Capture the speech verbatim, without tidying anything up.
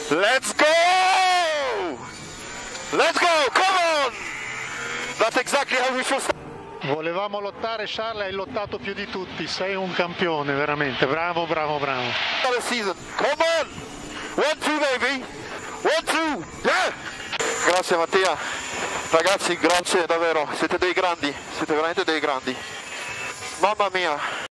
Let's go! Let's go! Come on! That's exactly how we should start. Volevamo lottare, Charles, hai lottato più di tutti, sei un campione, veramente, bravo, bravo, bravo. Season. Come on! One, two, baby! One, two! Yeah! Grazie Mattia, ragazzi, grazie davvero, siete dei grandi, siete veramente dei grandi. Mamma mia!